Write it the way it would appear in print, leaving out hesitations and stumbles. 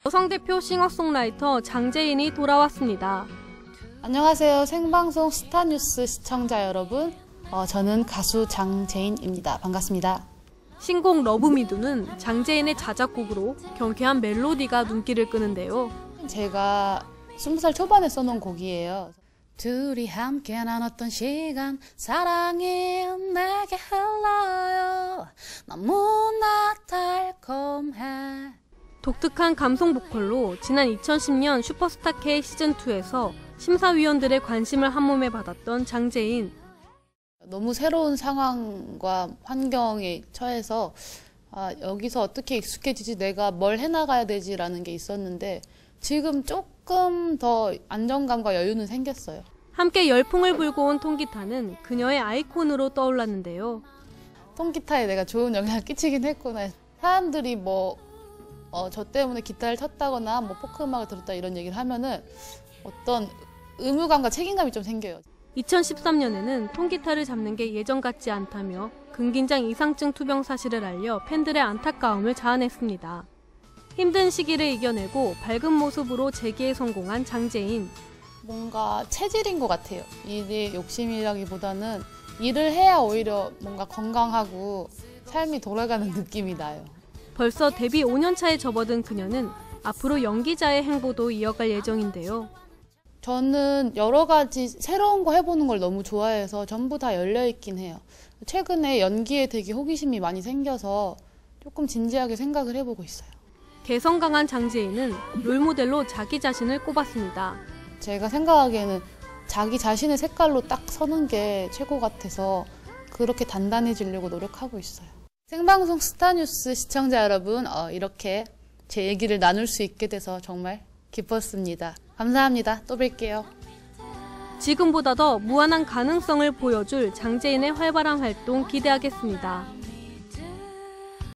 여성 대표 싱어송라이터 장재인이 돌아왔습니다. 안녕하세요. 생방송 스타뉴스 시청자 여러분. 저는 가수 장재인입니다. 반갑습니다. 신곡 러브미도는 장재인의 자작곡으로 경쾌한 멜로디가 눈길을 끄는데요. 제가 20살 초반에 써놓은 곡이에요. 둘이 함께 나눴던 시간 사랑이 내게 흘러요. 너무나 달콤해. 독특한 감성 보컬로 지난 2010년 슈퍼스타 K 시즌2에서 심사위원들의 관심을 한몸에 받았던 장재인. 너무 새로운 상황과 환경에 처해서 여기서 어떻게 익숙해지지, 내가 뭘 해나가야 되지라는 게 있었는데 지금 조금 더 안정감과 여유는 생겼어요. 함께 열풍을 불고 온 통기타는 그녀의 아이콘으로 떠올랐는데요. 통기타에 내가 좋은 영향을 끼치긴 했구나. 사람들이 저 때문에 기타를 쳤다거나 포크 음악을 들었다 이런 얘기를 하면은 어떤 의무감과 책임감이 좀 생겨요. 2013년에는 통기타를 잡는 게 예전 같지 않다며 근긴장 이상증 투병 사실을 알려 팬들의 안타까움을 자아냈습니다. 힘든 시기를 이겨내고 밝은 모습으로 재기에 성공한 장재인. 뭔가 체질인 것 같아요. 일에 욕심이라기보다는 일을 해야 오히려 뭔가 건강하고 삶이 돌아가는 느낌이 나요. 벌써 데뷔 5년 차에 접어든 그녀는 앞으로 연기자의 행보도 이어갈 예정인데요. 저는 여러 가지 새로운 거 해보는 걸 너무 좋아해서 전부 다 열려있긴 해요. 최근에 연기에 되게 호기심이 많이 생겨서 조금 진지하게 생각을 해보고 있어요. 개성 강한 장재인은 롤모델로 자기 자신을 꼽았습니다. 제가 생각하기에는 자기 자신의 색깔로 딱 서는 게 최고 같아서 그렇게 단단해지려고 노력하고 있어요. 생방송 스타뉴스 시청자 여러분, 이렇게 제 얘기를 나눌 수 있게 돼서 정말 기뻤습니다. 감사합니다. 또 뵐게요. 지금보다 더 무한한 가능성을 보여줄 장재인의 활발한 활동 기대하겠습니다.